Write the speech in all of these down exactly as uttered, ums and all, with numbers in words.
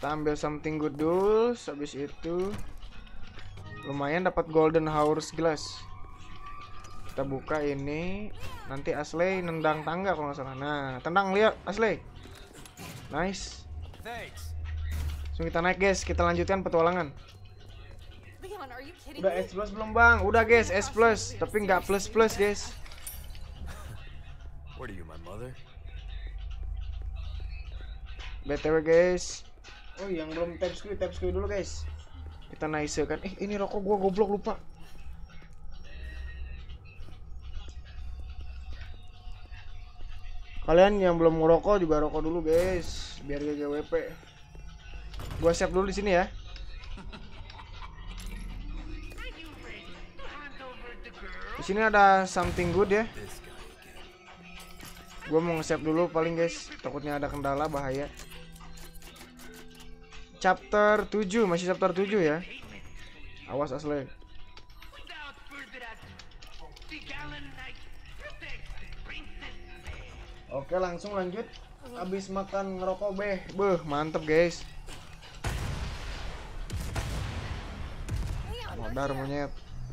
Kita ambil something good dulu. Habis itu lumayan dapat golden hours glass. Kita buka ini. Nanti Ashley nendang tangga kalau nggak salah. Nah, tendang lihat Ashley. Nice. Langsung kita naik guys. Kita lanjutkan petualangan. Udah S plus belum bang? Udah guys S plus. Tapi nggak plus plus guys. B T W guys. Oh yang belum tap screen, tap screen dulu guys. Kita nice kan. Eh ini rokok gua goblok lupa. Kalian yang belum ngerokok juga rokok dulu guys, biar G G W P. Gua save dulu di sini ya. Di sini ada something good ya. Gua mau nge-save dulu paling guys, takutnya ada kendala bahaya. Chapter tujuh, masih chapter tujuh ya. Awas Ashley. Oke, langsung lanjut. Habis makan ngerokok beh. Beuh, mantep guys. Modar monyet.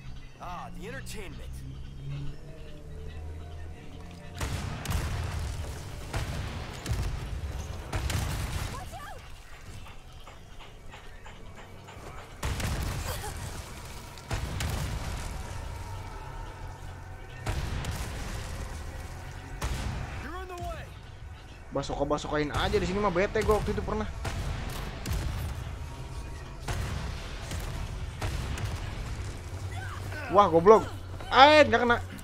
Basok-basokain aja di sini mah bete gue waktu itu pernah. Wah, goblok. Eh, nggak kena.